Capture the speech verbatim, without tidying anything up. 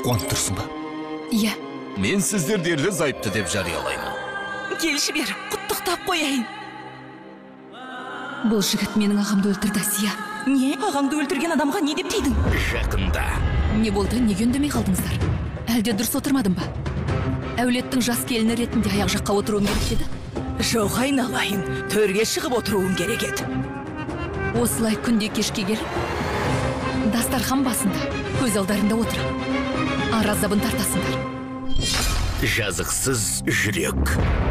қуанып тұрсың ба? Иә. Мен сіздерді ерлі зайыпты деп жариялаймын. Келші бер, құттықтап қояйын. Бұл жігіт менің ағамды өлтірді, Асия. Не? Ағаңды өлтірген адамға не деп дейдің? Жақында. Не болды, неге үндемей қалдыңыздар? Әлде дұрыс отырмадым ба? Әулеттің жас келіні ретінде аяқ жаққа отыруым керек еді. Жоқ, айналайын, төрге шығып отыруым керек еді. Осылай күнде кешке келіп, дастархан басында, көз алдарында отырып, ар азабын тартасыңдар. Жазықсыз жүрек.